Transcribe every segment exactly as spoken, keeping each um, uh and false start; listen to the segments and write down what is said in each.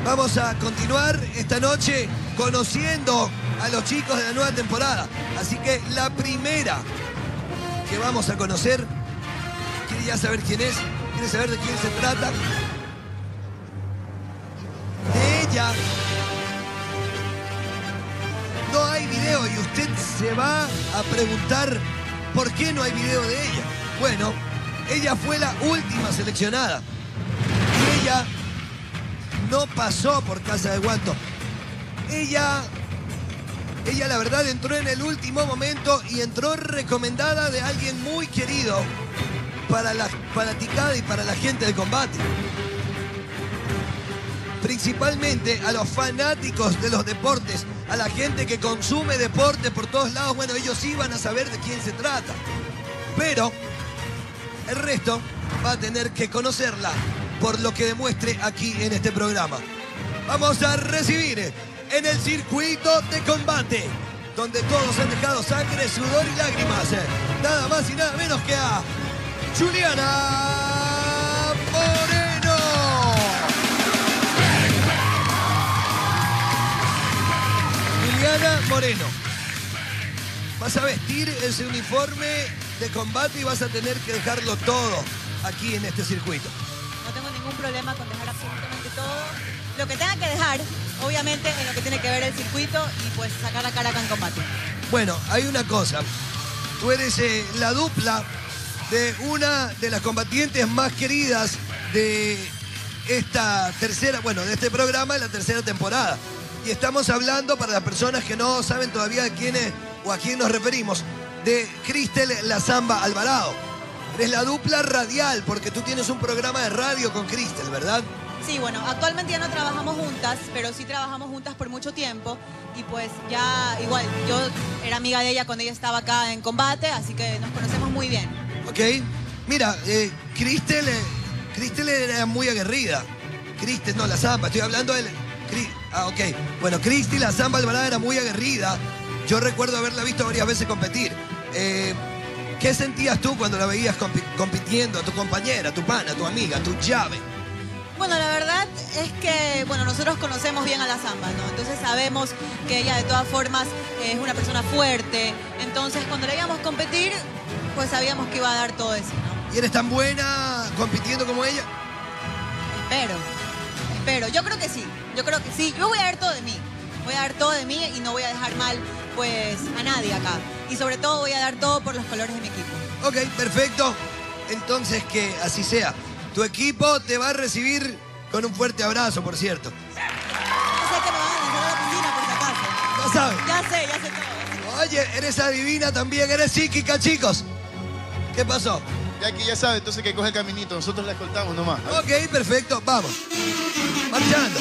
Vamos a continuar esta noche conociendo a los chicos de la nueva temporada. Así que la primera que vamos a conocer, ¿quiere ya saber quién es? ¿Quiere saber de quién se trata? De ella. No hay video y usted se va a preguntar ¿por qué no hay video de ella? Bueno, ella fue la última seleccionada. Y ella no pasó por Casa de Guanto. Ella, ella la verdad entró en el último momento y entró recomendada de alguien muy querido para la fanaticada y para la gente de combate. Principalmente a los fanáticos de los deportes, a la gente que consume deporte por todos lados. Bueno, ellos iban a saber de quién se trata. Pero el resto va a tener que conocerla por lo que demuestre aquí en este programa. Vamos a recibir en el circuito de combate, donde todos han dejado sangre, sudor y lágrimas, nada más y nada menos que a Juliana Moreno. Juliana Moreno, vas a vestir ese uniforme de combate y vas a tener que dejarlo todo aquí en este circuito. No tengo ningún problema con dejar absolutamente todo lo que tenga que dejar, obviamente, en lo que tiene que ver el circuito y pues sacar la cara acá en combate. Bueno, hay una cosa. Tú eres eh, la dupla de una de las combatientes más queridas de esta tercera, bueno, de este programa, de la tercera temporada. Y estamos hablando, para las personas que no saben todavía de quién es o a quién nos referimos, de Cristel La Zamba Alvarado. Eres la dupla radial, porque tú tienes un programa de radio con Cristel, ¿verdad? Sí, bueno, actualmente ya no trabajamos juntas, pero sí trabajamos juntas por mucho tiempo. Y pues ya, igual, yo era amiga de ella cuando ella estaba acá en combate, así que nos conocemos muy bien. Ok. Mira, eh, Cristel, eh, Cristel era muy aguerrida. Cristel, no, La Zamba, estoy hablando de... Cri, ah, ok. Bueno, Cristel La Zamba Alvarado era muy aguerrida. Yo recuerdo haberla visto varias veces competir. Eh... ¿Qué sentías tú cuando la veías compi compitiendo, a tu compañera, a tu pana, a tu amiga, a tu llave? Bueno, la verdad es que, bueno, nosotros conocemos bien a La Zamba, ¿no? Entonces sabemos que ella de todas formas es una persona fuerte. Entonces cuando la íbamos a competir, pues sabíamos que iba a dar todo eso, ¿no? ¿Y eres tan buena compitiendo como ella? Espero, espero. Yo creo que sí, yo creo que sí. Yo voy a dar todo de mí. Voy a dar todo de mí y no voy a dejar mal, pues, a nadie acá. Y sobre todo voy a dar todo por los colores de mi equipo. Ok, perfecto. Entonces que así sea. Tu equipo te va a recibir con un fuerte abrazo, por cierto. Yo sé que me van a lanzar a la piscina, por si acaso. ¿No sabes? Ya sé, ya sé todo. Oye, eres adivina también, eres psíquica, chicos. ¿Qué pasó? Ya que ya sabe, entonces que coge el caminito. Nosotros la escoltamos nomás. Ok, perfecto. Vamos. Marchando.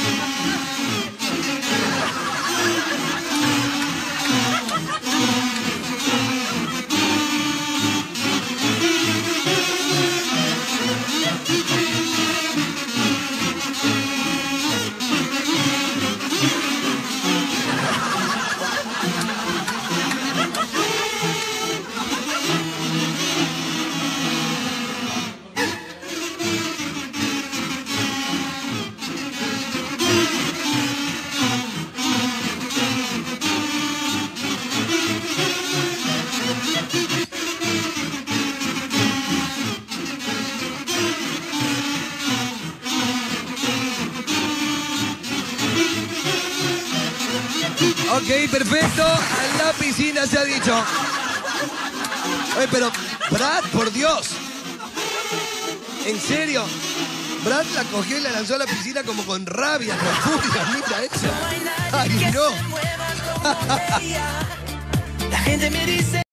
Ok, perfecto. A la piscina se ha dicho. Oye, pero Brad, por Dios. ¿En serio? Brad la cogió y la lanzó a la piscina como con rabia, con furia. Mira eso. Ay, no. La gente me dice